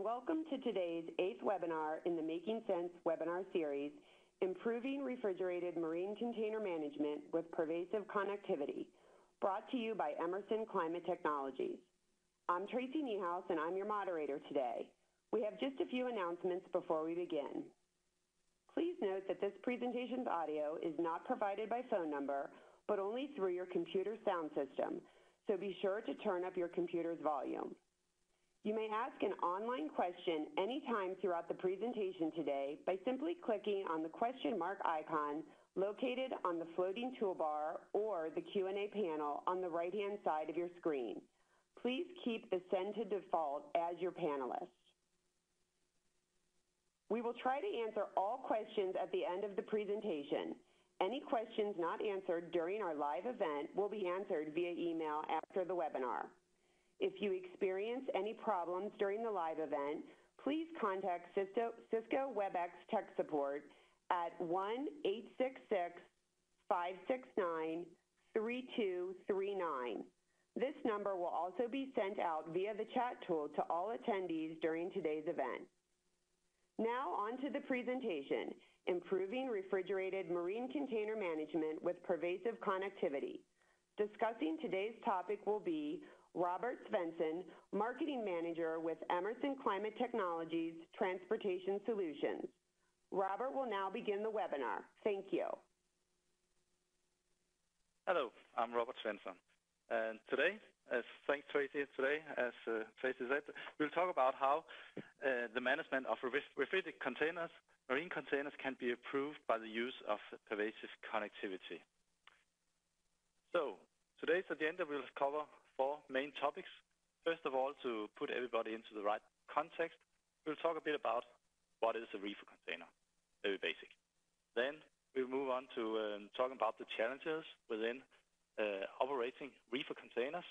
and welcome to today's 8th webinar in the Making Sense webinar series, Improving Refrigerated Marine Container Management with Pervasive Connectivity, brought to you by Emerson Climate Technologies. I'm Tracy Niehaus, and I'm your moderator today. We have just a few announcements before we begin. Please note that this presentation's audio is not provided by phone number, but only through your computer sound system, so be sure to turn up your computer's volume. You may ask an online question anytime throughout the presentation today by simply clicking on the question mark icon located on the floating toolbar or the Q&A panel on the right-hand side of your screen. Please keep the send to default as your panelist. We will try to answer all questions at the end of the presentation. Any questions not answered during our live event will be answered via email after the webinar. If you experience any problems during the live event, please contact Cisco WebEx Tech Support at 1-866-569-3239. This number will also be sent out via the chat tool to all attendees during today's event. Now on to the presentation, Improving Refrigerated Marine Container Management with Pervasive Connectivity. Discussing today's topic will be Robert Svensson, Marketing Manager with Emerson Climate Technologies Transportation Solutions. Robert will now begin the webinar. Thank you. Hello, I'm Robert Svensson. And today, thanks Tracy, as Tracy said, we'll talk about how the management of refrigerated containers, marine containers, can be improved by the use of pervasive connectivity. So, today's agenda will cover 4 main topics. First of all, to put everybody into the right context, we'll talk a bit about what is a reefer container, very basic. Then we'll move on to talking about the challenges within operating reefer containers,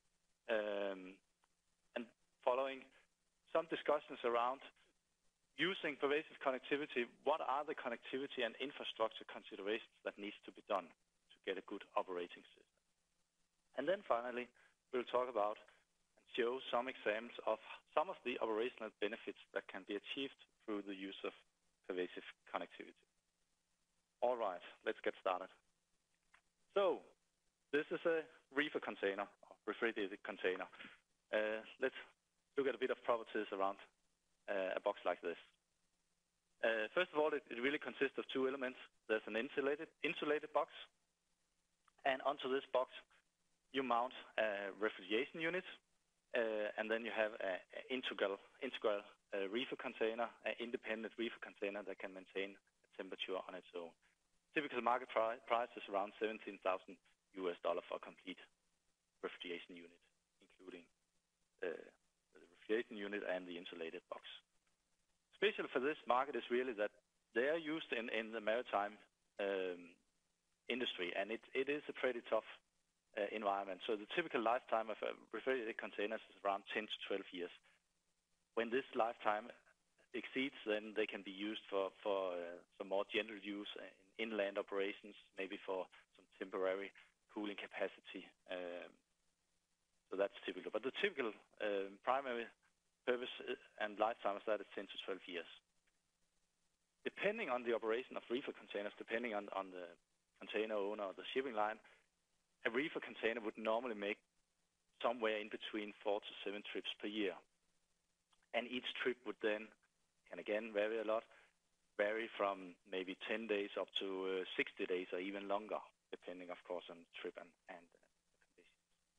and following some discussions around using pervasive connectivity, what are the connectivity and infrastructure considerations that needs to be done to get a good operating system. And then finally, we'll talk about and show some examples of some of the operational benefits that can be achieved through the use of pervasive connectivity. All right, let's get started. So, this is a reefer container, or refrigerated container. Let's look at a bit of properties around a box like this. First of all, it really consists of 2 elements. There's an insulated box, and onto this box, you mount a refrigeration unit, and then you have an integral reefer container, an independent reefer container that can maintain a temperature on its own. Typical market price is around $17,000 for a complete refrigeration unit, including the refrigeration unit and the insulated box. Special for this market is really that they are used in the maritime industry, and it is a pretty tough environment. So the typical lifetime of a refrigerated container is around 10 to 12 years. When this lifetime exceeds, then they can be used for some more general use in inland operations, maybe for some temporary cooling capacity. So that's typical. But the typical primary purpose and lifetime of that is 10 to 12 years. Depending on the operation of reefer containers, depending on the container owner or the shipping line, a reefer container would normally make somewhere in between 4 to 7 trips per year. And each trip would then, can again vary a lot, vary from maybe 10 days up to 60 days or even longer, depending, of course, on the trip and conditions.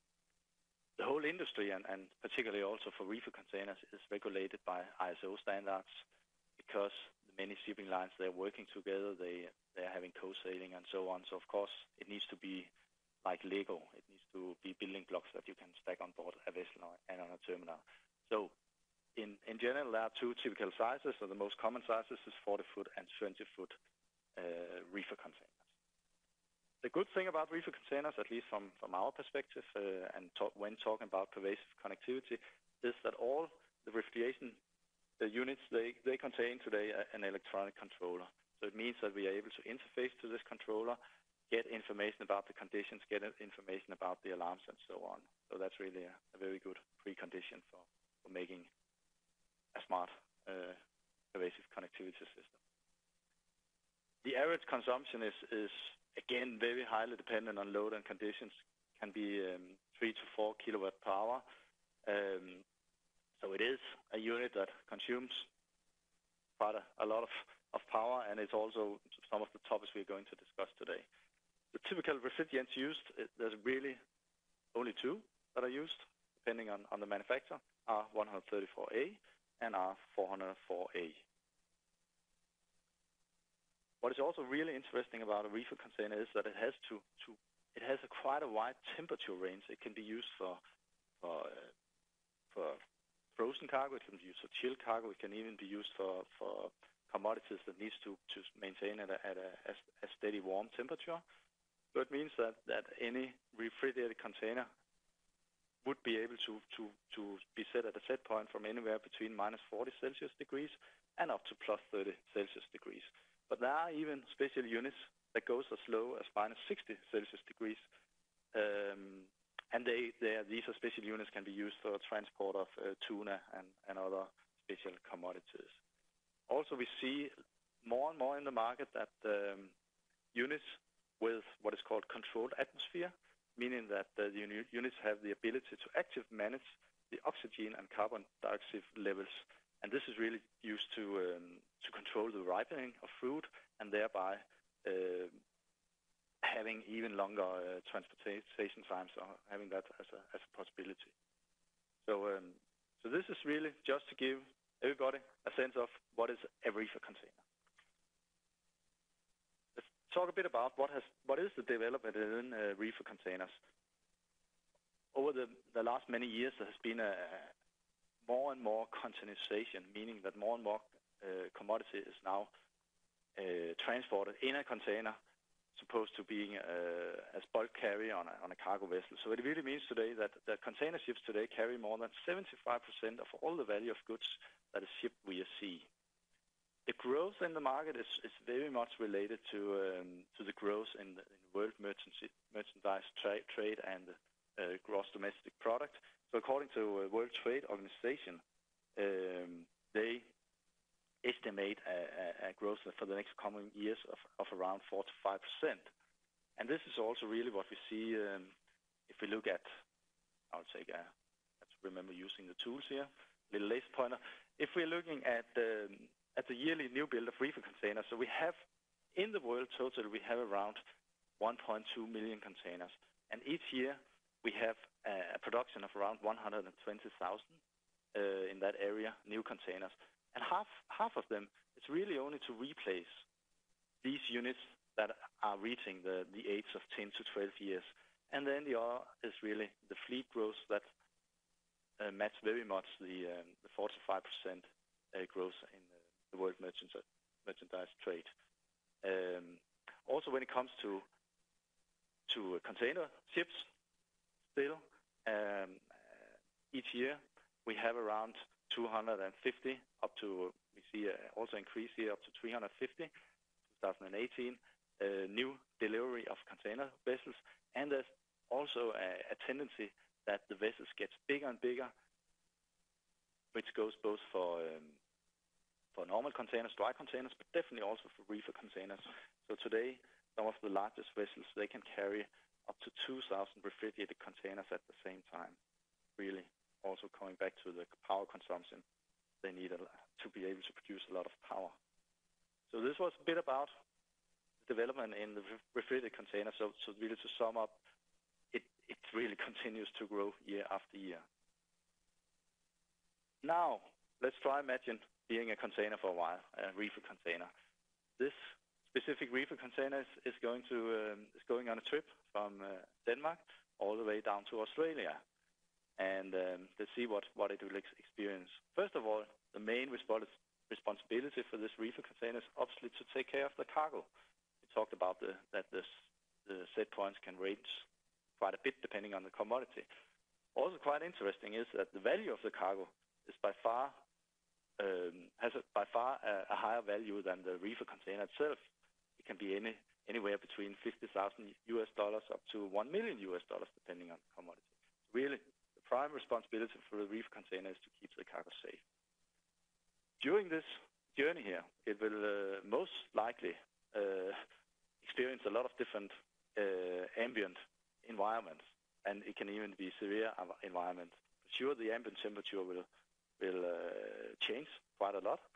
The whole industry, and particularly also for reefer containers, is regulated by ISO standards because the many shipping lines, they're working together, they're having co-sailing and so on. So, of course, it needs to be like Lego. It needs to be building blocks that you can stack on board a vessel and on a terminal. So in general, there are 2 typical sizes. So the most common sizes is 40-foot and 20-foot reefer containers. The good thing about reefer containers, at least from our perspective, when talking about pervasive connectivity, is that all the refrigeration units, they contain today an electronic controller. So it means that we are able to interface to this controller, get information about the conditions, get information about the alarms, and so on. So that's really a very good precondition for making a smart smart pervasive connectivity system. The average consumption is again very highly dependent on load and conditions. Can be 3 to 4 kilowatt per hour. So it is a unit that consumes quite a lot of power, and it's also some of the topics we're going to discuss today. The typical refrigerants used, there's really only two that are used, depending on the manufacturer, R134A and R404A. What is also really interesting about a reefer container is that it has quite a wide temperature range. It can be used for frozen cargo. It can be used for chilled cargo. It can even be used for commodities that needs to maintain at a steady warm temperature. So it means that any refrigerated container would be able to be set at a set point from anywhere between minus 40 Celsius degrees and up to plus 30 Celsius degrees. But there are even special units that goes as low as minus 60 Celsius degrees. And these are special units can be used for transport of tuna and other special commodities. Also, we see more and more in the market that units with what is called controlled atmosphere, meaning that the units have the ability to actively manage the oxygen and carbon dioxide levels. And this is really used to control the ripening of fruit and thereby having even longer transportation times, or having that as a possibility. So this is really just to give everybody a sense of what is a reefer container. Let's talk a bit about what is the development in reefer containers. Over the last many years, there has been more and more containerization, meaning that more and more commodity is now transported in a container, supposed to being as bulk carrier on a cargo vessel. So it really means today that container ships today carry more than 75% of all the value of goods that is shipped via sea. The growth in the market is very much related to the growth in the world merchandise trade and gross domestic product. So according to World Trade Organization, they estimate a growth for the next coming years of around 4 to 5%. And this is also really what we see if we look at, I would say, I have to remember using the tools here, little laser pointer. If we're looking at the yearly new build of reefer containers, so we have, in the world total, we have around 1.2 million containers. And each year we have a production of around 120,000 in that area, new containers. And half of them, it's really only to replace these units that are reaching the age of 10 to 12 years. And then the other is really the fleet growth that match very much the 4 to 5% growth in the world merchandise trade. Also, when it comes to container ships, still each year we have around 250 up to, we see also increase here up to 350, 2018, new delivery of container vessels. And there's also a tendency that the vessels gets bigger and bigger, which goes both for normal containers, dry containers, but definitely also for reefer containers. So today, some of the largest vessels, they can carry up to 2,000 refrigerated containers at the same time. Really, also coming back to the power consumption, they need to be able to produce a lot of power. So this was a bit about development in the refrigerated container. So really to sum up, it really continues to grow year after year. Now, let's try imagine being a container for a while, a reefer container. This specific reefer container is going on a trip from Denmark all the way down to Australia. And let's see what it will experience. First of all, the main responsibility for this reefer container is obviously to take care of the cargo. We talked about that the set points can range quite a bit depending on the commodity. Also quite interesting is that the value of the cargo is by far has a higher value than the reefer container itself. It can be anywhere between $50,000 up to $1 million depending on the commodity. Really, the prime responsibility for the reefer container is to keep the cargo safe. During this journey here, it will most likely experience a lot of different ambient environments, and it can even be severe environment. For sure, the ambient temperature will change quite a lot.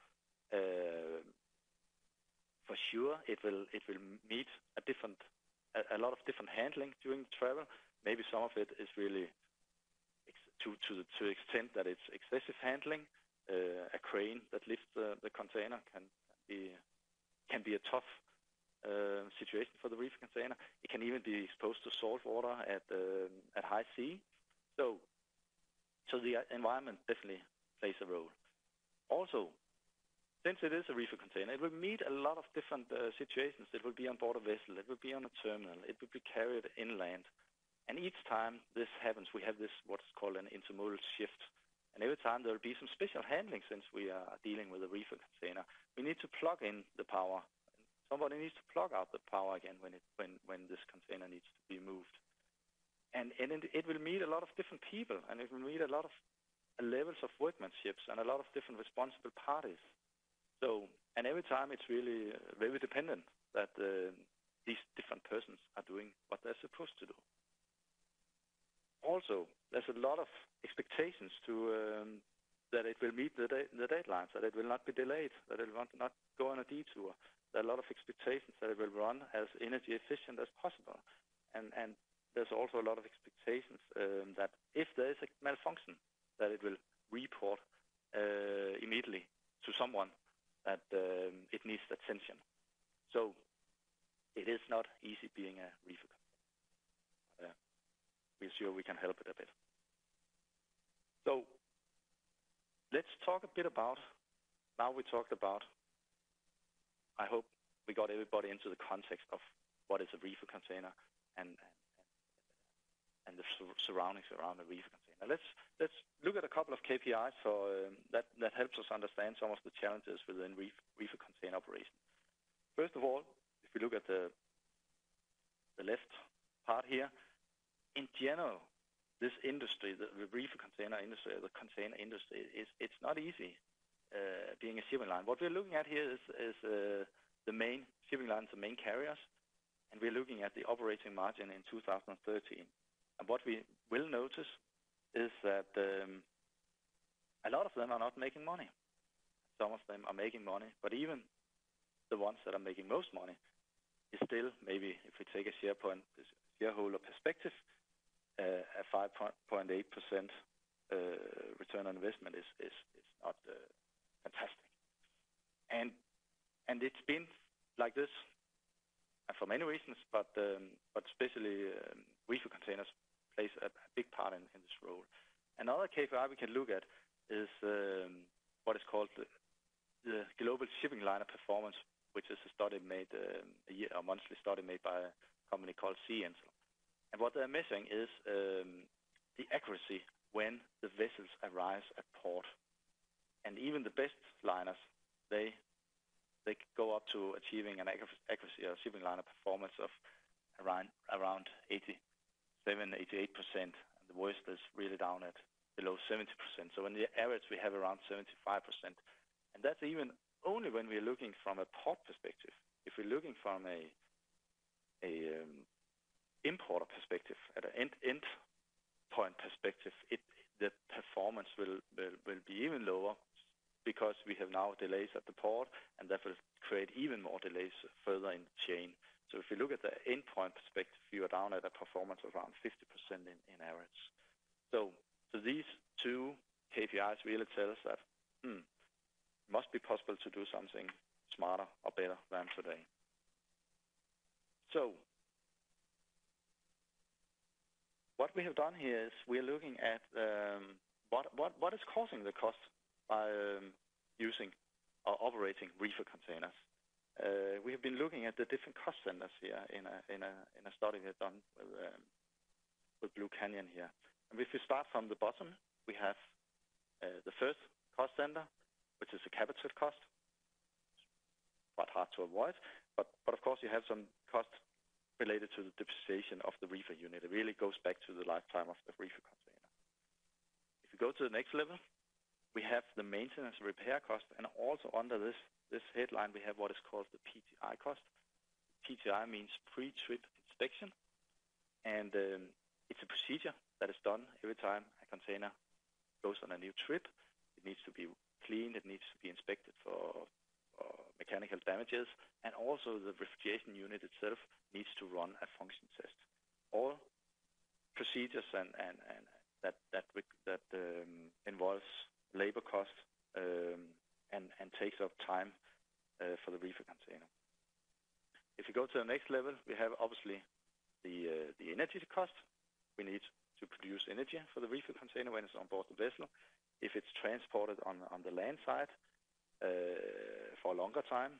For sure, it will meet a lot of different handling during travel. Maybe some of it is really to the extent that it's excessive handling. A crane that lifts the container can be a tough situation for the reefer container. It can even be exposed to salt water at high sea. So the environment definitely plays a role. Also, since it is a reefer container, it will meet a lot of different situations. It will be on board a vessel. It will be on a terminal. It will be carried inland. And each time this happens, we have this what's called an intermodal shift. And every time there will be some special handling since we are dealing with a reefer container. We need to plug in the power. Somebody needs to plug out the power again when this container needs to be moved. And it will meet a lot of different people, and it will meet a lot of levels of workmanship and a lot of different responsible parties. So, and every time it's really very dependent that these different persons are doing what they're supposed to do. Also, there's a lot of expectations to that it will meet the deadlines, that it will not be delayed, that it will not go on a detour. There are a lot of expectations that it will run as energy efficient as possible. And there's also a lot of expectations that if there is a malfunction, that it will report immediately to someone that it needs attention. So it is not easy being a reefer container. We're sure we can help it a bit. So let's talk a bit about, now we talked about, I hope we got everybody into the context of what is a reefer container and the surroundings around a reefer container. Let's look at a couple of KPIs for that helps us understand some of the challenges within reefer container operation. First of all, if we look at the left part here, in general, this industry, the reefer container industry, the container industry, it's not easy being a shipping line. What we're looking at here is the main shipping lines, the main carriers, and we're looking at the operating margin in 2013. And what we will notice is that a lot of them are not making money. Some of them are making money, but even the ones that are making most money is still, maybe if we take a shareholder perspective, a 5.8% return on investment is not fantastic. And it's been like this for many reasons, but especially reefer containers plays a big part in this role. Another KPI we can look at is what is called the Global Shipping Liner Performance, which is a study made a monthly study made by a company called Sea Intel. And what they're measuring is the accuracy when the vessels arrive at port. And even the best liners, they go up to achieving an accuracy or shipping liner performance of around 87, 88%. And the worst is really down at below 70%. So in the average, we have around 75%. And that's even only when we're looking from a port perspective. If we're looking from a importer perspective, at an end point perspective, the performance will be even lower because we have now delays at the port, and that will create even more delays further in the chain. So if you look at the end point perspective, you are down at a performance of around 50% in average. So these two KPIs really tell us that it must be possible to do something smarter or better than today. So what we have done here is we're looking at what is causing the cost by using or operating reefer containers. We have been looking at the different cost centers here in a study we've done with Blue Canyon here. And if we start from the bottom, we have the first cost center, which is the capital cost. It's quite hard to avoid, but of course you have some cost related to the depreciation of the reefer unit. It really goes back to the lifetime of the reefer container. If you go to the next level, we have the maintenance repair cost, and also under this headline, we have what is called the PTI cost. PTI means pre-trip inspection, and it's a procedure that is done every time a container goes on a new trip. It needs to be cleaned, it needs to be inspected for mechanical damages, and also the refrigeration unit itself needs to run a function test. All procedures and that involves labor cost and takes up time for the reefer container. If you go to the next level, we have obviously the energy cost. We need to produce energy for the reefer container when it's on board the vessel. If it's transported on the land side for a longer time,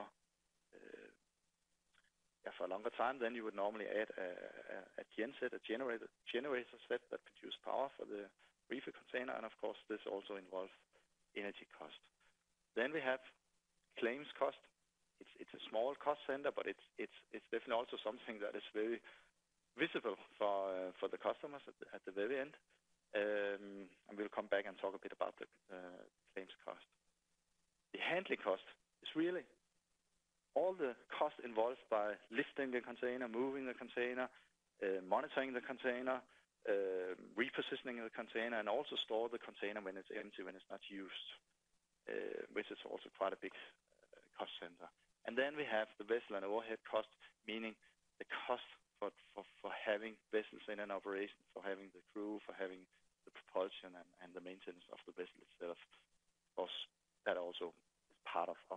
for a longer time, then you would normally add a genset, a generator set that produces power for the reefer container, and of course this also involves energy cost. Then we have claims cost. It's a small cost center, but it's definitely also something that is very visible for the customers at the very end. And we'll come back and talk a bit about the claims cost. The handling cost is really all the cost involved by lifting the container, moving the container, monitoring the container, repositioning the container, and also store the container when it's empty, when it's not used, which is also quite a big cost center. And then we have the vessel and overhead cost, meaning the cost for having vessels in an operation, for having the crew, for having the propulsion and the maintenance of the vessel itself. Of course, that also is part of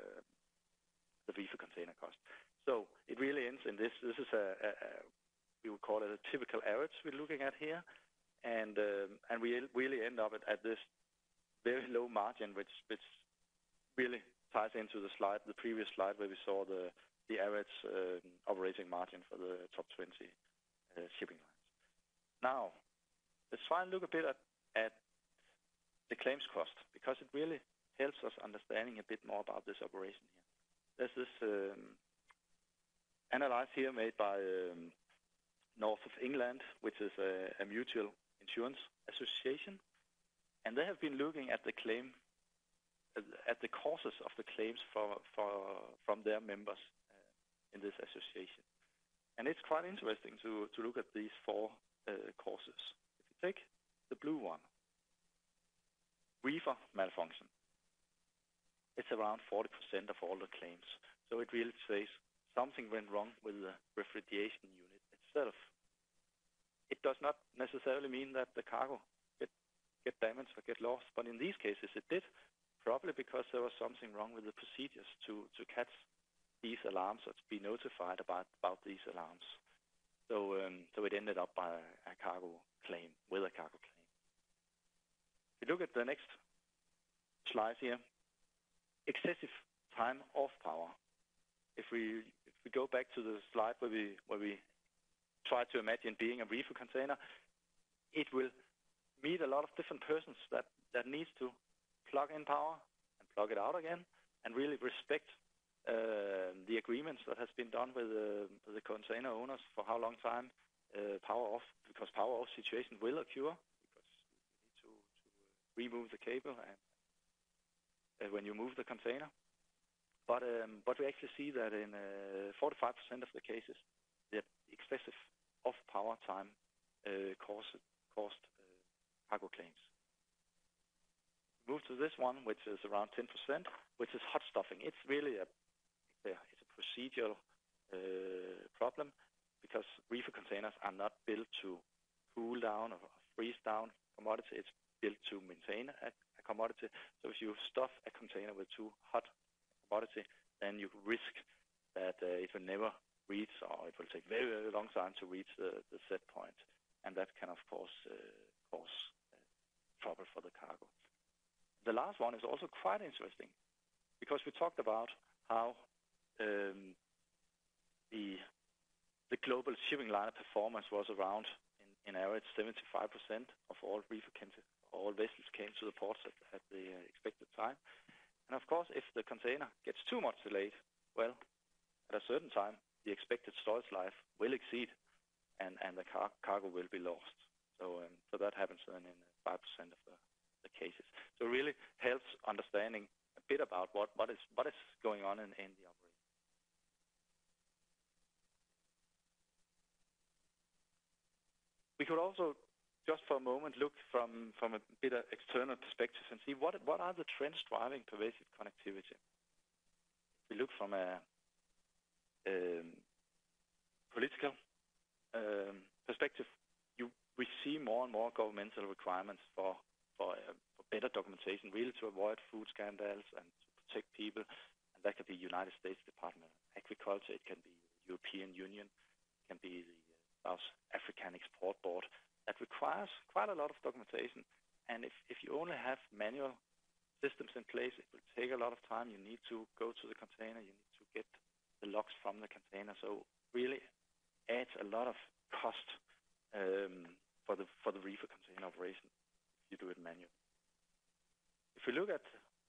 the reefer container cost. So it really ends in this. This is we would call it a typical average we're looking at here, and we really end up at this very low margin, which really ties into the previous slide where we saw the average operating margin for the top 20 shipping lines. Now, let's try and look a bit at the claims cost, because it really helps us understanding a bit more about this operation here. There's this analysis here made by North of England, which is a mutual insurance association, and they have been looking at the claim, at the causes of the claims from their members in this association. And it's quite interesting to look at these four causes. If you take the blue one, reefer malfunction, it's around 40% of all the claims. So it really says something went wrong with the refrigeration unit itself. It does not necessarily mean that the cargo get damaged or get lost, but in these cases it did, probably because there was something wrong with the procedures to catch these alarms or to be notified about these alarms. So it ended up by a cargo claim, with a cargo claim. If you look at the next slide here, excessive time off power. If we go back to the slide where we try to imagine being a reefer container, it will meet a lot of different persons that needs to plug in power and plug it out again, and really respect the agreements that has been done with the container owners for how long time power off, because power off situation will occur because you need to remove the cable and when you move the container. But we actually see that in 45% of the cases, the excessive off power time caused cargo claims. Move to this one, which is around 10%, which is hot stuffing. It's really a procedural problem, because reefer containers are not built to cool down or freeze down commodity. It's built to maintain a commodity. So if you stuff a container with too hot commodity, then you risk that it will never reach, or it will take very, very long time to reach the set point, and that can of course cause trouble for the cargo. The last one is also quite interesting, because we talked about how the global shipping liner performance was around, in average, 75% of all all vessels came to the ports at the expected time. And of course, if the container gets too much delayed, well, at a certain time, the expected storage life will exceed, and the cargo will be lost. So that happens then in 5% of the cases. So it really helps understanding a bit about what is going on in the operation. We could also, just for a moment, look from a bit of external perspective and see what are the trends driving pervasive connectivity. We look from a political perspective. We see more and more governmental requirements for better documentation, really to avoid food scandals and to protect people. And that could be United States Department of Agriculture, it can be the European Union, it can be the South African Export Board. That requires quite a lot of documentation. And if you only have manual systems in place, it will take a lot of time. You need to go to the container, you need to get the logs from the container. So really adds a lot of cost for the reefer container operation if you do it manually. If we look at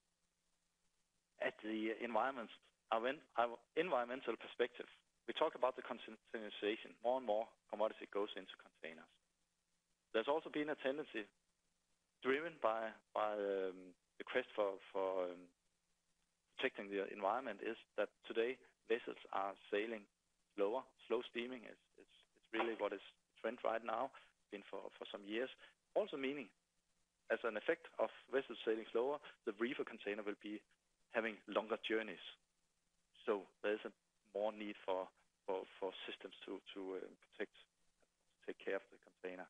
the environmental perspective, we talk about the containerization. More and more commodity goes into containers. There's also been a tendency driven by the quest for protecting the environment is that today vessels are sailing slower. Slow steaming is really what is the trend right now, been for some years. Also meaning, as an effect of vessels sailing slower, the reefer container will be having longer journeys. So there is a more need for systems to take care of the container.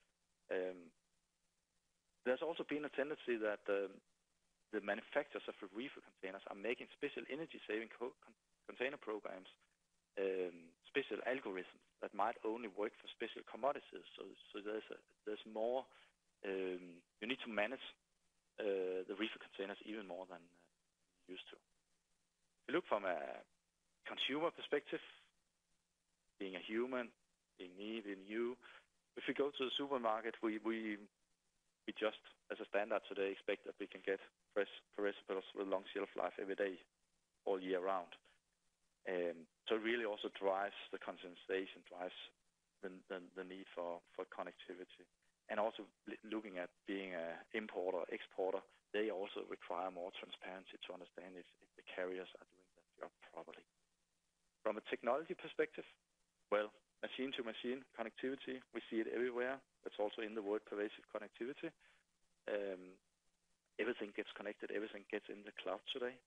There's also been a tendency that the manufacturers of the reefer containers are making special energy-saving container programs, special algorithms that might only work for special commodities. So there's more. You need to manage the reefer containers even more than used to. If you look from a consumer perspective, being a human, being me, being you, if we go to the supermarket, we just, as a standard today, expect that we can get fresh perishables with long shelf life every day, all year round. So it really also drives the containerization, drives the need for connectivity. And also looking at being an importer, exporter, they also require more transparency to understand if the carriers are doing that job properly. From a technology perspective, well, machine-to-machine connectivity, we see it everywhere. That's also in the word pervasive connectivity. Everything gets connected, everything gets in the cloud today.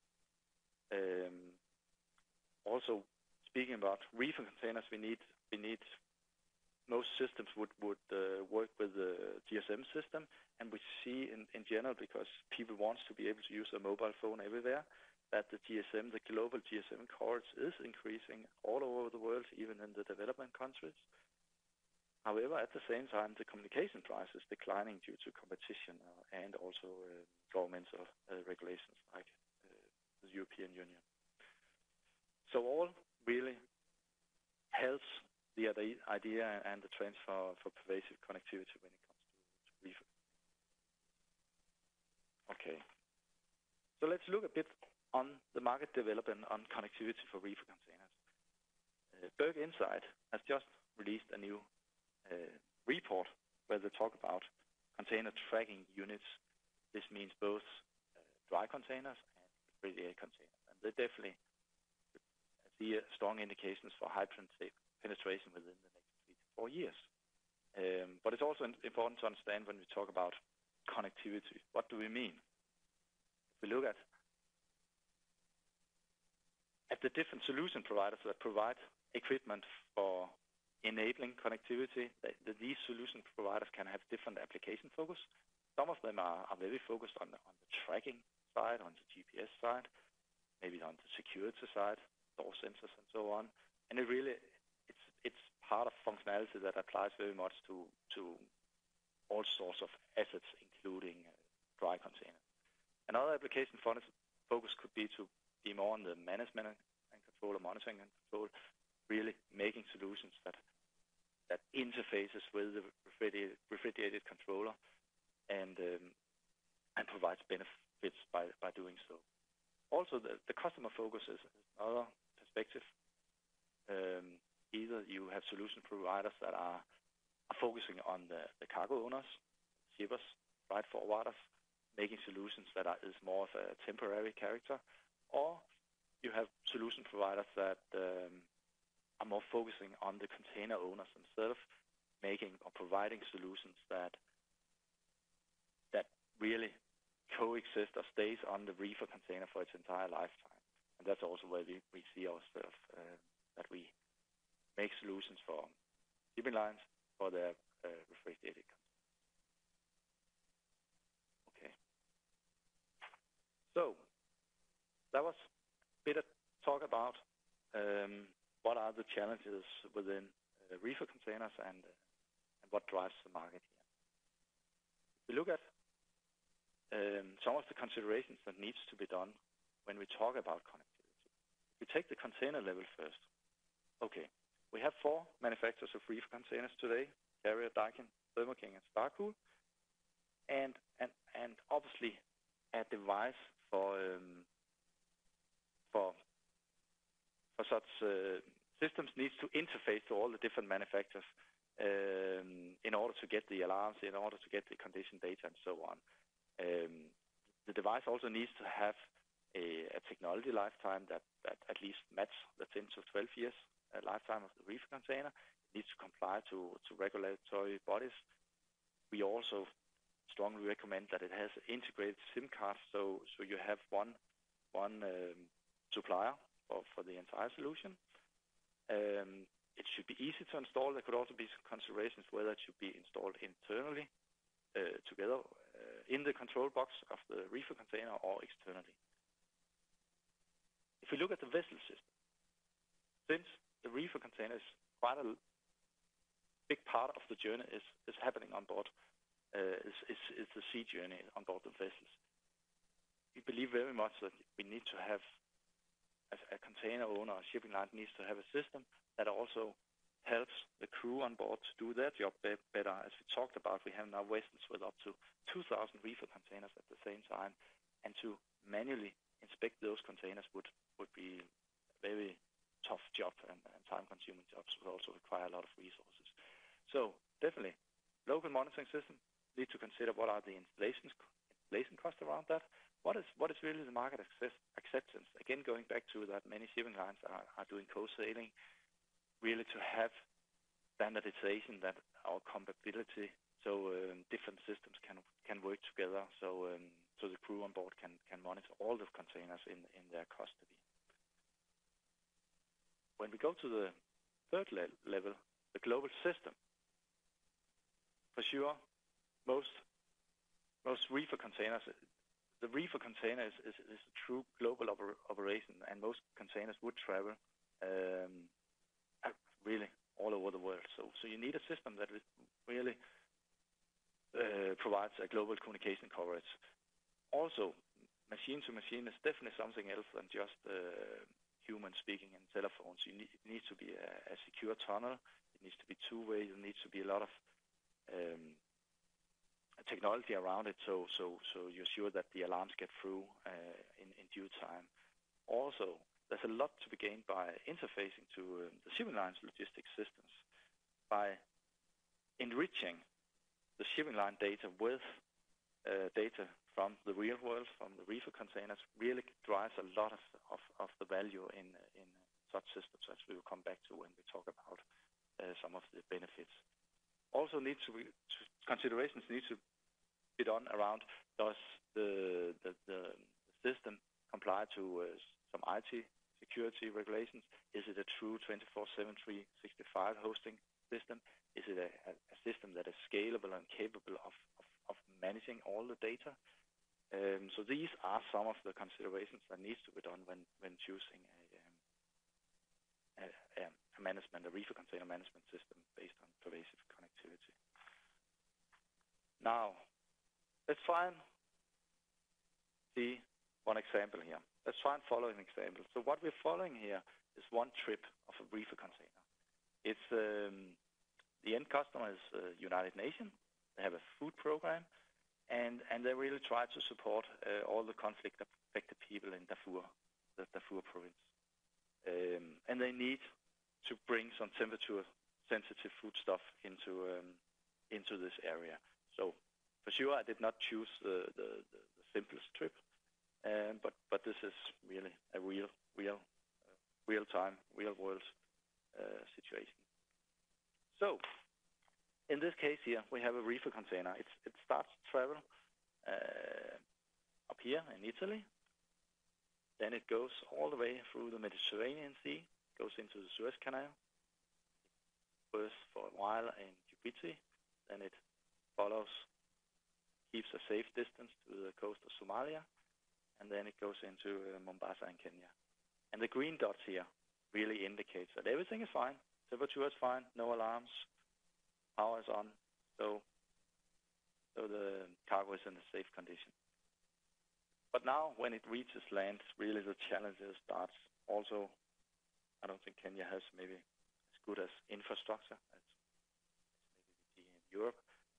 Also, speaking about reefer containers, we need most systems would work with the GSM system, and we see in general, because people want to be able to use a mobile phone everywhere, that the GSM, the global GSM coverage is increasing all over the world, even in the development countries. However, at the same time, the communication price is declining due to competition and also governmental regulations like the European Union. So all really helps the idea and the trends for pervasive connectivity when it comes to reefer. Okay. So let's look a bit on the market development on connectivity for reefer containers. Berg Insight has just released a new report where they talk about container tracking units. This means both dry containers and refrigerated containers. And they definitely see strong indications for high penetration within the next 3 to 4 years. But it's also important to understand when we talk about connectivity, what do we mean? If we look at the different solution providers that provide equipment for enabling connectivity, these solution providers can have different application focus. Some of them are very focused on the tracking side, on the GPS side, maybe on the security side, door sensors and so on. And it's part of functionality that applies very much to all sorts of assets, including dry containers. Another application focus could be to be more on the management and control, or monitoring and control, really making solutions that interfaces with the refrigerated controller and provides benefits by doing so. Also, the customer focus is another perspective. Either you have solution providers that are focusing on the cargo owners, shippers, freight forwarders, making solutions that is more of a temporary character, or you have solution providers that are more focusing on the container owners themselves, making or providing solutions that really coexist or stays on the reefer container for its entire lifetime. And that's also where we see ourselves, that we make solutions for shipping lines for their refrigerated containers. Okay. So that was a bit of talk about what are the challenges within reefer containers and what drives the market here. If we look at some of the considerations that needs to be done when we talk about connectivity. We take the container level first. Okay, we have 4 manufacturers of reefer containers today: Carrier, Daikin, Thermo King, and Starcool, and obviously a device for such systems needs to interface to all the different manufacturers in order to get the alarms, in order to get the condition data, and so on. The device also needs to have a technology lifetime that at least match the 10 to 12 years lifetime of the reefer container. It needs to comply to regulatory bodies. We also strongly recommend that it has integrated SIM cards, so you have one supplier for the entire solution. It should be easy to install. There could also be some considerations whether it should be installed internally together in the control box of the reefer container or externally. If we look at the vessel system, since the reefer container is quite a big part of the journey is happening on board, is the sea journey on board the vessels. We believe very much that we need to have a container owner or shipping line needs to have a system that also helps the crew on board to do their job better. As we talked about, we have now vessels with up to 2,000 reefer containers at the same time, and to manually inspect those containers would be a very tough job and time-consuming jobs, would also require a lot of resources. So definitely, local monitoring system need to consider what are the installation costs around that. What is really the market acceptance? Again, going back to that, many shipping lines are doing co-sailing, really to have standardization that our compatibility, so different systems can work together, so the crew on board can monitor all the containers in their custody. When we go to the third level, the global system, for sure, most reefer containers, the reefer container is a true global operation, and most containers would travel really all over the world. So you need a system that really provides a global communication coverage. Also, machine to machine is definitely something else than just human speaking in telephones. It needs to be a secure tunnel. It needs to be two-way. There needs to be a lot of technology around it, so you're sure that the alarms get through in due time. Also, there's a lot to be gained by interfacing to the shipping line's logistics systems, by enriching the shipping line data with data from the real world, from the reefer containers, really drives a lot of the value in such systems, as we will come back to when we talk about some of the benefits. Also, considerations need to be done around, does the system comply to some IT security regulations? Is it a true 24/7, 365 hosting system? Is it a system that is scalable and capable of managing all the data? So these are some of the considerations that needs to be done when choosing a reefer container management system based on pervasive connectivity. Now, let's try and see one example here. Let's try and follow an example. So what we're following here is one trip of a reefer container. It's the end customer is United Nations. They have a food program, and they really try to support all the conflict-affected people in Darfur, the Darfur province. And they need to bring some temperature-sensitive foodstuff into this area. So, for For sure, I did not choose the simplest trip, but this is really a real-time, real-world situation. So, in this case here, we have a reefer container. It starts to travel up here in Italy. Then it goes all the way through the Mediterranean Sea, goes into the Suez Canal, first for a while in Djibouti, then it follows, keeps a safe distance to the coast of Somalia, and then it goes into Mombasa in Kenya. And the green dots here really indicates that everything is fine, temperature is fine, no alarms, power is on, so the cargo is in a safe condition. But now, when it reaches land, really the challenges starts. Also, I don't think Kenya has maybe as good as infrastructure as maybe we see in Europe.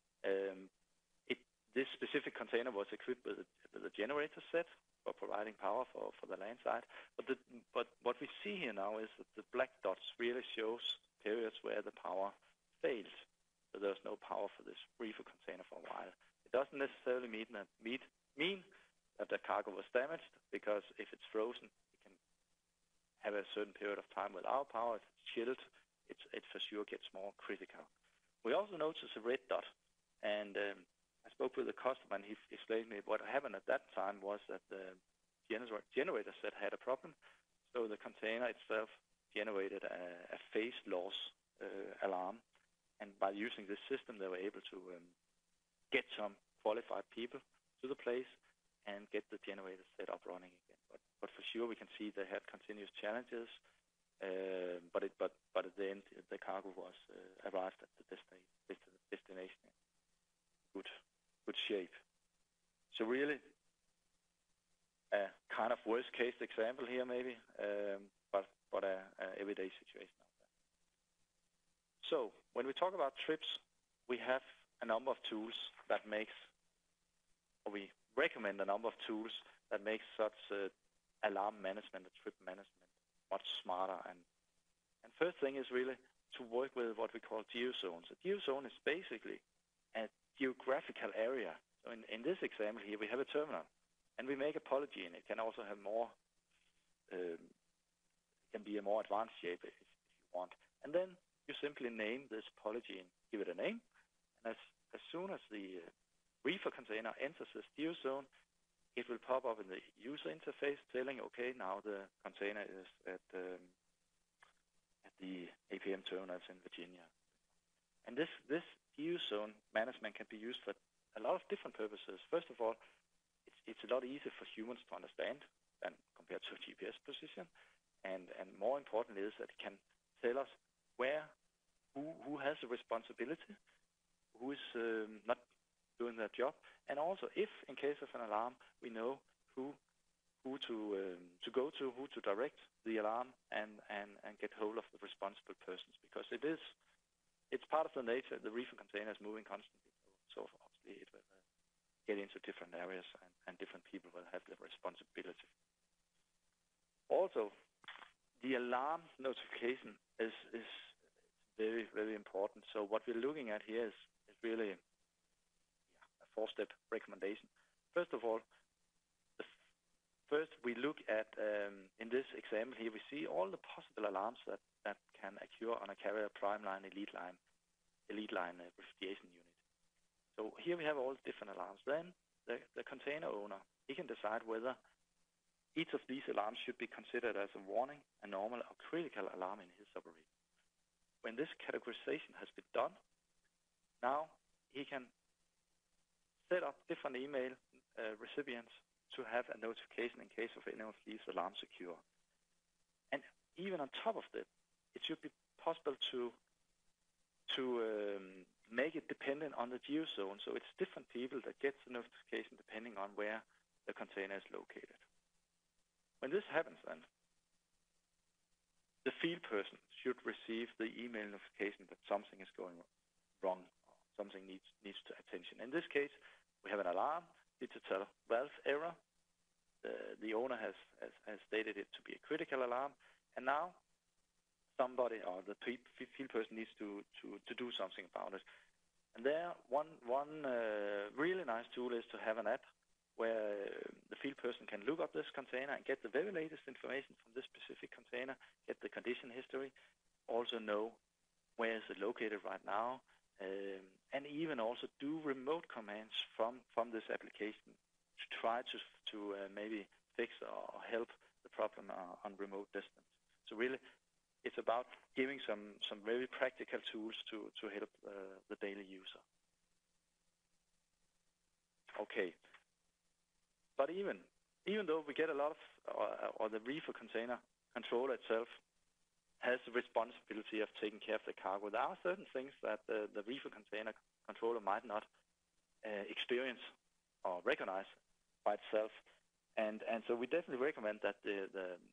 This specific container was equipped with a generator set for providing power for the land side. But what we see here now is that the black dots really shows periods where the power fails. So there's no power for this reefer container for a while. It doesn't necessarily mean that the cargo was damaged, because if it's frozen, it can have a certain period of time without power. If it's chilled, it for sure gets more critical. We also notice a red dot, and I spoke with the customer, and he explained to me what happened at that time was that the generator set had a problem, so the container itself generated a phase loss alarm, and by using this system, they were able to get some qualified people to the place and get the generator set up running again. But for sure, we can see they had continuous challenges, but at the end, the cargo was arrived at the destination in good shape. So really, a kind of worst case example here maybe, but a everyday situation out there. So when we talk about trips, we have a number of tools that we recommend a number of tools that make such alarm management and trip management much smarter. And first thing is really to work with what we call geozones. A geozone is basically a geographical area. So in this example here, we have a terminal, and we make a polygon. It can also have can be a more advanced shape if you want. And then you simply name this polygon, give it a name, and as soon as the reefer container enters this geozone, it will pop up in the user interface telling, okay, now the container is at the APM terminals in Virginia. And this geozone management can be used for a lot of different purposes. First of all, it's a lot easier for humans to understand than compared to a GPS position. And more importantly is that it can tell us who has the responsibility, who is not doing their job, and also if in case of an alarm, we know who to go to, who to direct the alarm, and get hold of the responsible persons, because it's part of the nature. The reefer container is moving constantly, so obviously it will get into different areas, and different people will have the responsibility. Also, the alarm notification is very, very important. So what we're looking at here is really a four-step recommendation. First of all, first we look at, in this example here, we see all the possible alarms that can occur on a carrier prime line, elite line refrigeration unit. So here we have all the different alarms. Then the container owner, he can decide whether each of these alarms should be considered as a warning, a normal, or critical alarm in his operation. When this categorization has been done, now he can set up different email recipients to have a notification in case of any of these alarms occur. And even on top of that, it should be possible to make it dependent on the geozone. So it's different people that get the notification depending on where the container is located. When this happens, then the field person should receive the email notification that something is going wrong, or something needs attention. In this case, we have an alarm, digital valve error. The owner has stated it to be a critical alarm, and now somebody or the field person needs to do something about it. And there, one really nice tool is to have an app where the field person can look up this container and get the very latest information from this specific container, get the condition history, also know where is it located right now, and even also do remote commands from this application to try to maybe fix or help the problem on remote distance. So really, it's about giving some very practical tools to help the daily user. Okay. But even though we get a lot of, or the reefer container controller itself has the responsibility of taking care of the cargo, there are certain things that the reefer container controller might not experience or recognize by itself. And so we definitely recommend that the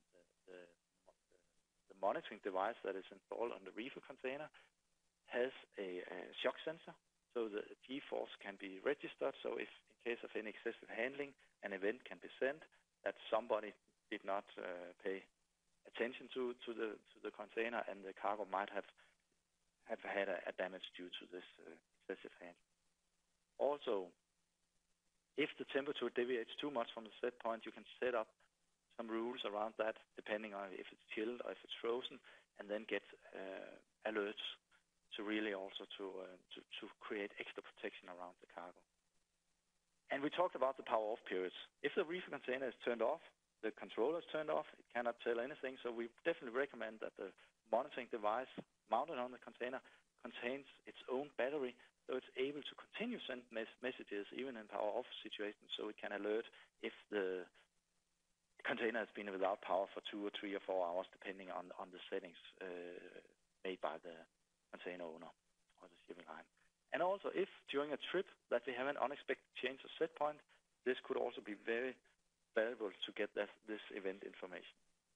monitoring device that is installed on the reefer container has a shock sensor, so the G-force can be registered. So if in case of any excessive handling, an event can be sent that somebody did not pay attention to the container, and the cargo might have had a damage due to this excessive handling. Also, if the temperature deviates too much from the set point, you can set up some rules around that, depending on if it's chilled or if it's frozen, and then get alerts to really also to create extra protection around the cargo. And we talked about the power off periods. If the reefer container is turned off, the controller is turned off, it cannot tell anything. So we definitely recommend that the monitoring device mounted on the container contains its own battery, so it's able to continue send messages even in power off situations, so it can alert if the container has been without power for 2 or 3 or 4 hours, depending on the settings made by the container owner or the shipping line. And also, if during a trip that we have an unexpected change of set point, this could also be very valuable to get this event information.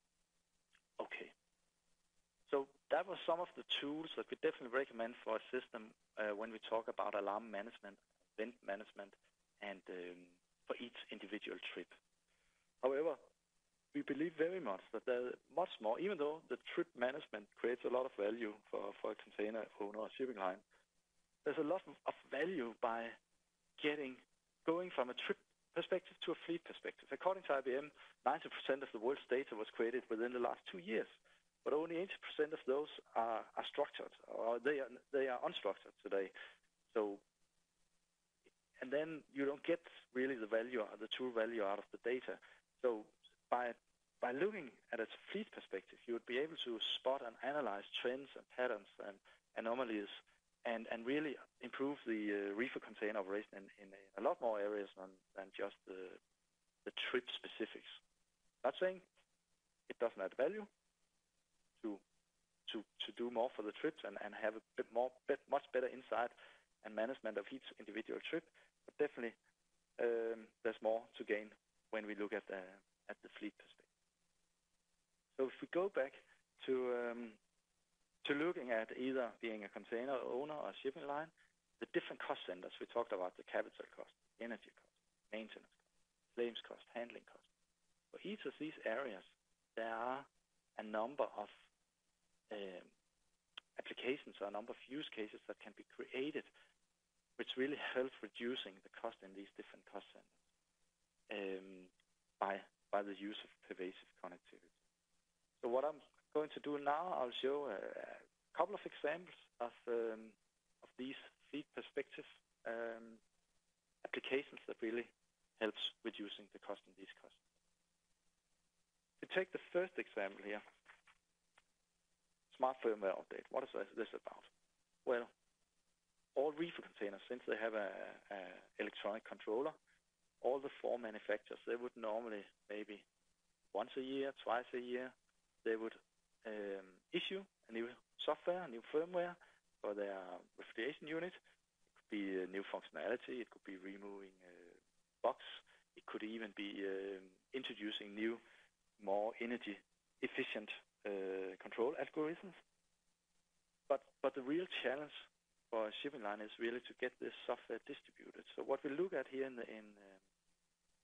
Okay. So that was some of the tools that we definitely recommend for a system when we talk about alarm management, event management, and for each individual trip. However, we believe very much that there's much more, even though the trip management creates a lot of value for a container owner or shipping line. There's a lot of value by going from a trip perspective to a fleet perspective. According to IBM, 90% of the world's data was created within the last 2 years, but only 80% of those are structured, or they are unstructured today. So, and then you don't get really the value, the true value out of the data. So by looking at a fleet perspective, you would be able to spot and analyze trends and patterns and anomalies, and really improve the reefer container operation in a lot more areas than just the trip specifics. Not saying it doesn't add value to do more for the trips and have a much better insight and management of each individual trip, but definitely there's more to gain when we look at the fleet perspective. So if we go back to looking at either being a container owner or a shipping line, the different cost centers, we talked about the capital cost, energy cost, maintenance cost, claims cost, handling cost. For each of these areas, there are a number of applications or a number of use cases that can be created, which really help reducing the cost in these different cost centers by the use of pervasive connectivity. So what I'm going to do now, I'll show a couple of examples of these fleet perspective applications that really helps reducing the cost in these costs. To take the first example here, smart firmware update. What is this about? Well, all reefer containers, since they have a electronic controller, all the 4 manufacturers, they would normally maybe once a year, twice a year, they would issue a new software, a new firmware for their refrigeration unit. It could be a new functionality. It could be removing bugs. It could even be introducing new, more energy-efficient control algorithms. But the real challenge for a shipping line is really to get this software distributed. So what we look at here in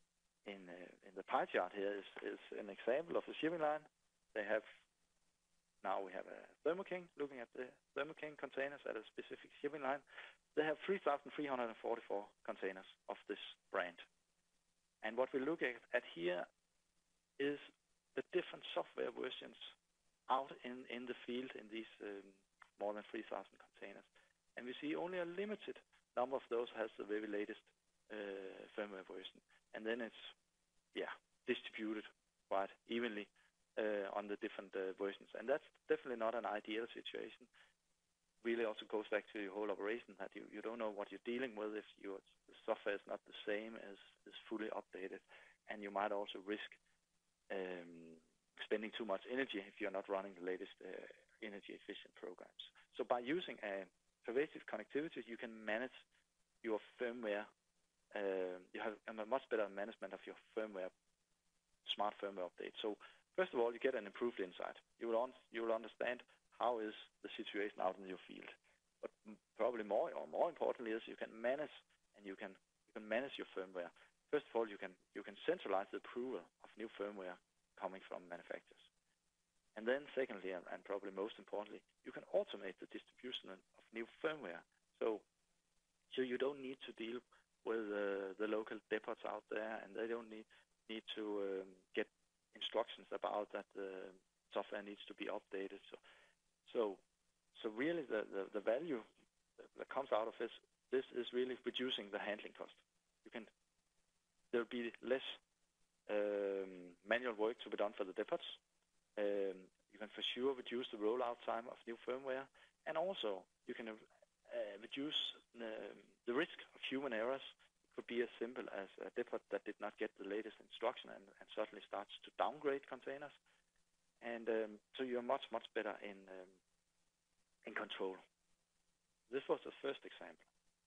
the pie chart here is an example of a shipping line. They have Now we have a Thermo King. Looking at the Thermo King containers at a specific shipping line, they have 3,344 containers of this brand. And what we look at here is the different software versions out in the field in these more than 3,000 containers. And we see only a limited number of those has the very latest firmware version. And then it's, distributed quite evenly on the different versions. And that's definitely not an ideal situation. Really also goes back to your whole operation, that you don't know what you're dealing with if the software is not the same as fully updated. And you might also risk spending too much energy if you're not running the latest energy-efficient programs. So by using a pervasive connectivity, you can manage your firmware. You have a much better management of your firmware, smart firmware update. So first of all, you get an improved insight. You will understand how is the situation out in your field. But probably more importantly is you can manage, and you can manage your firmware. First of all, you can centralize the approval of new firmware coming from manufacturers. And then secondly, and probably most importantly, you can automate the distribution of new firmware. So you don't need to deal with the local depots out there, and they don't need to get instructions about that the software needs to be updated. So really the value that comes out of this is really reducing the handling cost. There'll be less manual work to be done for the depots. You can for sure reduce the rollout time of new firmware, and also you can reduce the risk of human errors. It could be as simple as a depot that did not get the latest instruction and suddenly starts to downgrade containers. And so you're much better in control. This was the first example.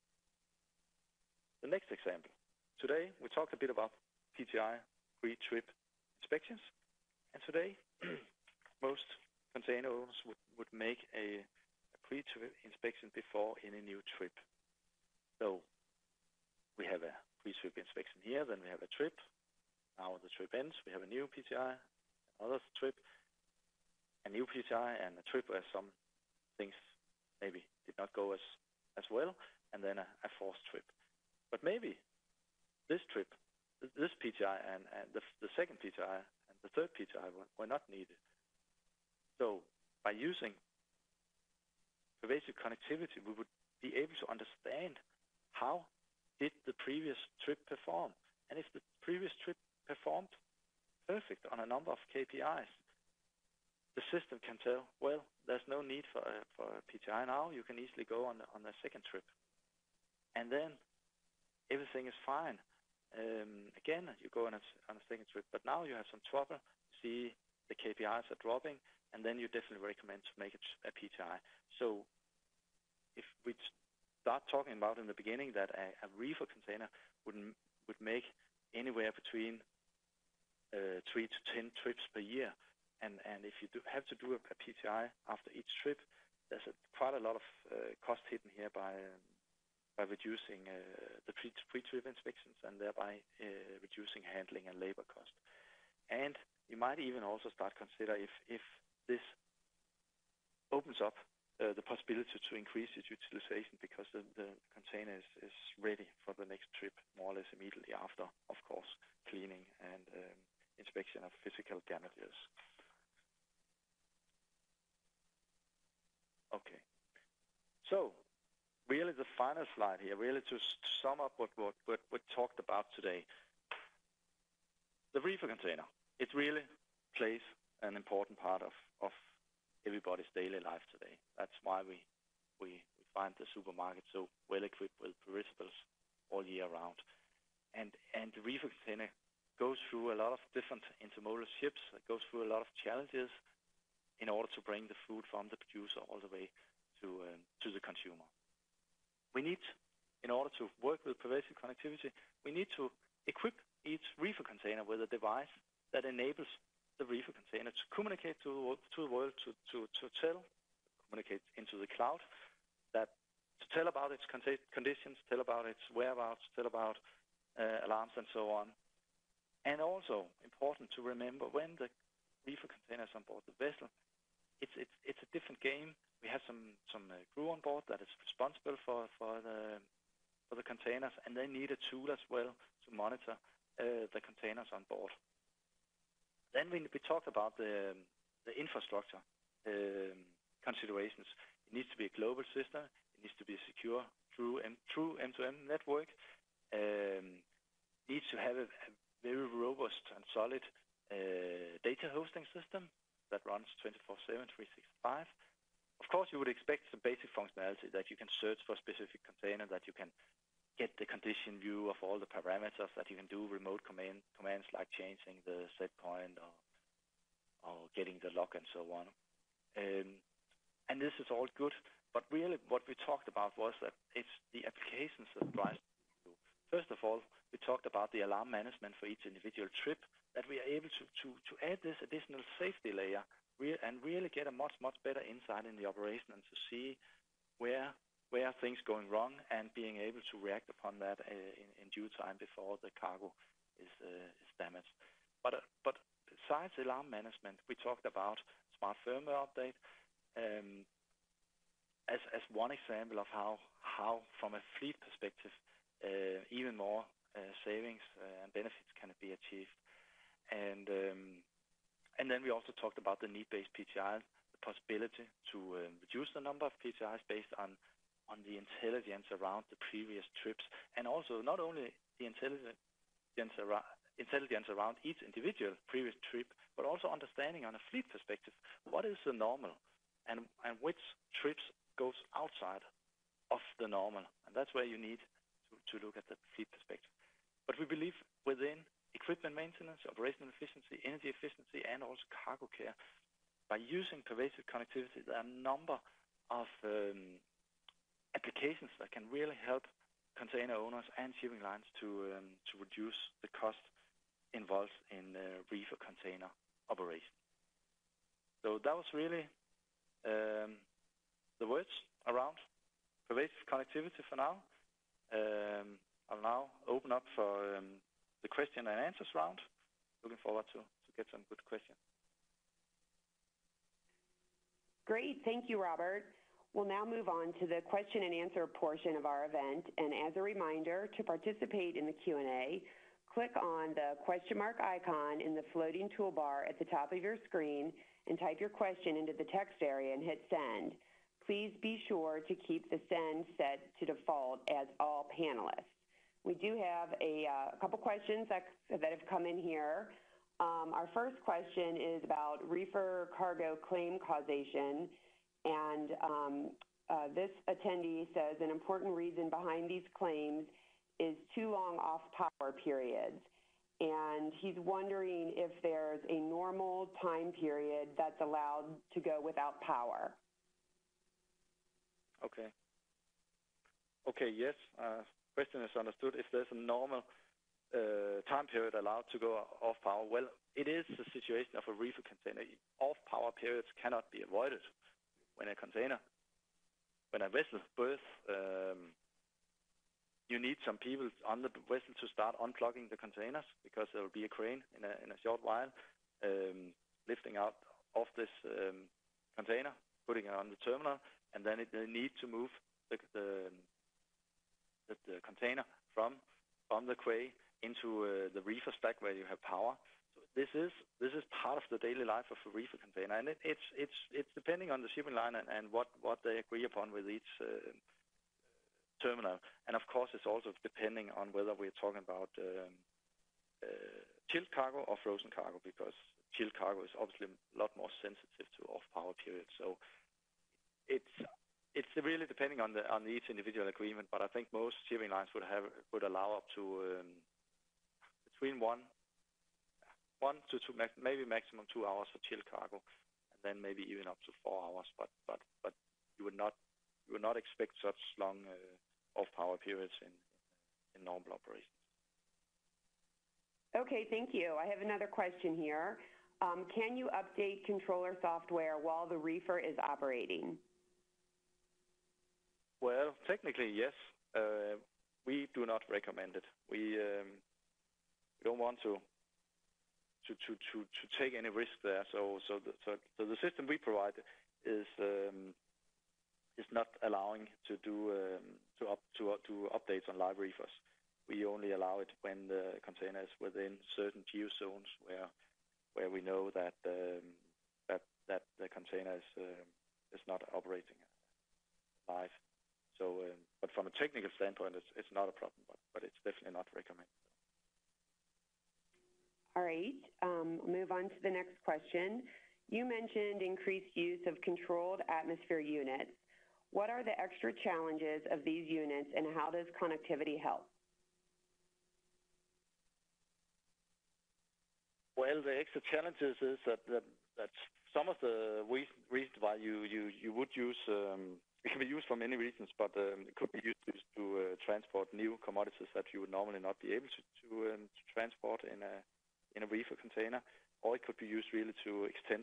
The next example. Today we talked a bit about PTI, pre-trip inspections, and today most container owners would make a pre-trip inspection before any new trip. So we have a pre-trip inspection here, then we have a trip. Now the trip ends, we have a new PTI, another trip, a new PTI, and a trip where some things maybe did not go as well, and then a fourth trip. But maybe this trip, this PTI and the second PTI and the third PTI were not needed. So by using pervasive connectivity, we would be able to understand how did the previous trip perform. And if the previous trip performed perfect on a number of KPIs, the system can tell, well, there's no need for a PTI now. You can easily go on the second trip. And then everything is fine. Again, you go on a second trip, but now you have some trouble. See the KPIs are dropping, and then you definitely recommend to make it a PTI. So if we start talking about in the beginning that a reefer container would make anywhere between 3 to 10 trips per year, and if you have to do a PTI after each trip, there's quite a lot of cost hidden here by reducing the pre-trip inspections and thereby reducing handling and labor cost. And you might even also start consider if this opens up the possibility to increase its utilization because the container is ready for the next trip more or less immediately after, of course, cleaning and inspection of physical damages. Okay. So really the final slide here, really to sum up what we talked about today. The reefer container, it really plays an important part of everybody's daily life today. That's why we find the supermarket so well equipped with perishables all year round. And the reefer container goes through a lot of different intermodal ships. It goes through a lot of challenges in order to bring the food from the producer all the way to the consumer. We need, in order to work with pervasive connectivity, we need to equip each reefer container with a device that enables the reefer container to communicate to the world, to communicate into the cloud, that to tell about its conditions, tell about its whereabouts, tell about alarms and so on. And also important to remember when the reefer container is on board the vessel, it's a different game. We have some crew on board that is responsible for the containers, and they need a tool as well to monitor the containers on board. Then we talked about the infrastructure considerations. It needs to be a global system. It needs to be secure, true M2M network. Needs to have a very robust and solid data hosting system that runs 24/7, 365. Of course, you would expect some basic functionality that you can search for a specific container, that you can get the condition view of all the parameters, that you can do remote commands like changing the set point or getting the lock and so on. And this is all good, but really what we talked about was that it's the applications that drive. First of all, we talked about the alarm management for each individual trip, that we are able to add this additional safety layer and really get a much better insight in the operation and to see where things going wrong and being able to react upon that in due time before the cargo is damaged. But besides alarm management, we talked about smart firmware update as one example of how from a fleet perspective even more savings and benefits can be achieved. And then we also talked about the need-based PTI, the possibility to reduce the number of PTIs based on the intelligence around the previous trips, and also not only the intelligence around each individual previous trip, but also understanding on a fleet perspective what is the normal and which trips goes outside of the normal, and that's where you need to look at the fleet perspective. But we believe within equipment maintenance, operational efficiency, energy efficiency, and also cargo care, by using pervasive connectivity, there are a number of applications that can really help container owners and shipping lines to reduce the cost involved in reefer container operation. So that was really the words around pervasive connectivity for now. I'll now open up for the question and answers round. Looking forward to get some good questions. Great. Thank you, Robert. We'll now move on to the question and answer portion of our event. And as a reminder, to participate in the Q&A, click on the question mark icon in the floating toolbar at the top of your screen and type your question into the text area and hit send. Please be sure to keep the send set to default as all panelists. We do have a couple questions that have come in here. Our first question is about reefer cargo claim causation, and this attendee says an important reason behind these claims is too long off-power periods, and he's wondering if there's a normal time period that's allowed to go without power. Okay, yes. Question is understood. If there's a normal time period allowed to go off power, well, it is the situation of a reefer container. Off power periods cannot be avoided. When a vessel berths, you need some people on the vessel to start unplugging the containers, because there will be a crane in a short while lifting out of this container, putting it on the terminal, and then they need to move the container from the quay into the reefer stack where you have power. So this is part of the daily life of a reefer container, and it's depending on the shipping line and what they agree upon with each terminal. And of course, it's also depending on whether we're talking about chilled cargo or frozen cargo, because chilled cargo is obviously a lot more sensitive to off-power periods. So it's really depending on each individual agreement, but I think most shipping lines would allow up to between one to two, maybe maximum 2 hours for chilled cargo, and then maybe even up to 4 hours. But you would not expect such long off-power periods in normal operations. Okay, thank you. I have another question here. Can you update controller software while the reefer is operating? Well, technically, yes. We do not recommend it. We don't want to take any risk there. So the system we provide is not allowing to do updates on live reefers. We only allow it when the container is within certain geo zones where we know that the container is not operating live. So, but from a technical standpoint, it's not a problem, but it's definitely not recommended. All right. Move on to the next question. You mentioned increased use of controlled atmosphere units. What are the extra challenges of these units, and how does connectivity help? Well, the extra challenges is that some of the reasons why you would use it can be used for many reasons, but it could be used to transport new commodities that you would normally not be able to transport in a reefer container, or it could be used really to extend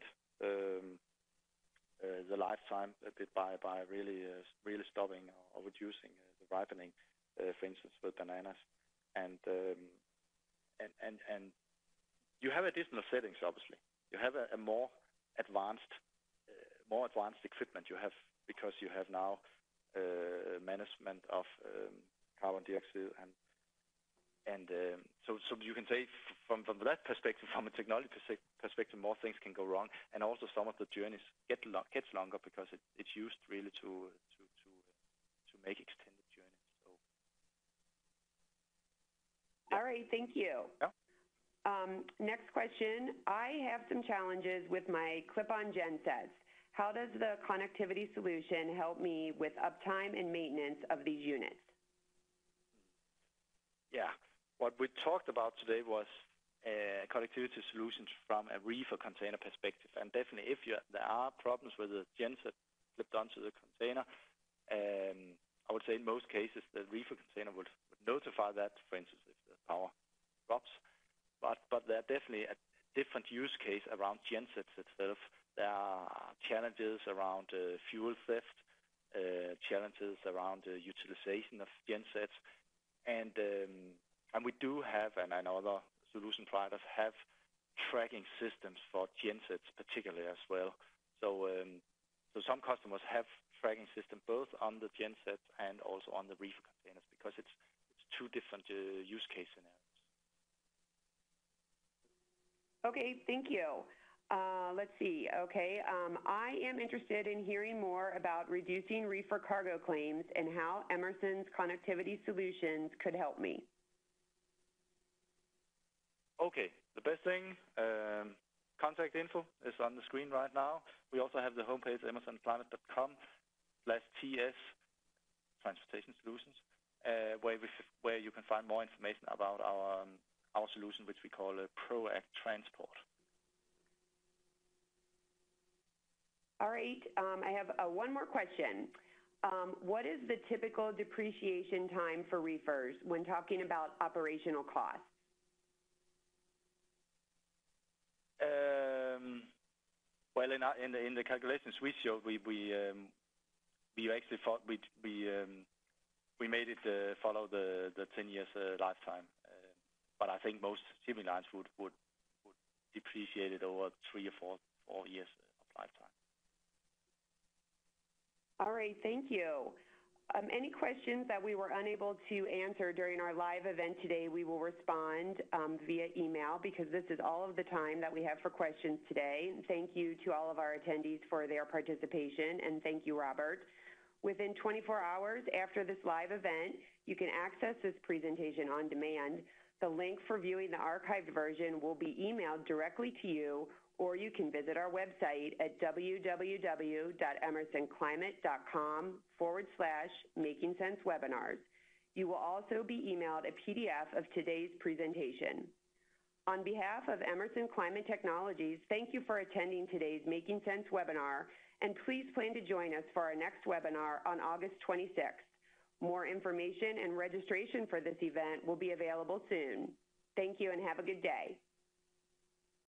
the lifetime a bit by really stopping or reducing the ripening, for instance, with bananas, and you have additional settings. Obviously, you have a more advanced equipment. You have, because you have now management of carbon dioxide and so you can say from that perspective, from a technology perspective, more things can go wrong, and also some of the journeys gets longer because it's used really to make extended journeys. So, yeah. All right, thank you. Yeah. Next question. I have some challenges with my clip-on gensets. How does the connectivity solution help me with uptime and maintenance of these units? Yeah. What we talked about today was connectivity solutions from a reefer container perspective, and definitely if there are problems with the genset flipped onto the container, I would say in most cases the reefer container would notify that, for instance, if the power drops. But there are definitely a different use case around gensets itself. There are challenges around fuel theft, challenges around utilization of gensets, and we do have, and other solution providers have, tracking systems for gensets particularly as well. So some customers have tracking system both on the genset and also on the reefer containers, because it's two different use case scenarios. Okay, thank you. Let's see. Okay, I am interested in hearing more about reducing reefer cargo claims and how Emerson's connectivity solutions could help me. Okay, the best thing, contact info is on the screen right now. We also have the homepage, emersonclimate.com/TS Transportation Solutions, where you can find more information about our solution, which we call ProAct Transport. All right, I have one more question. What is the typical depreciation time for reefers when talking about operational costs? Well, in the calculations we showed, we actually thought we made it follow the 10 years lifetime, but I think most shipping lines would depreciate it over 3 or 4 years of lifetime. All right, thank you. Any questions that we were unable to answer during our live event today, we will respond via email, because this is all of the time that we have for questions today. And thank you to all of our attendees for their participation, and thank you, Robert. Within 24 hours after this live event, you can access this presentation on demand. The link for viewing the archived version will be emailed directly to you, or you can visit our website at www.emersonclimate.com/making-sense-webinars. You will also be emailed a PDF of today's presentation. On behalf of Emerson Climate Technologies, thank you for attending today's Making Sense webinar, and please plan to join us for our next webinar on August 26th. More information and registration for this event will be available soon. Thank you and have a good day.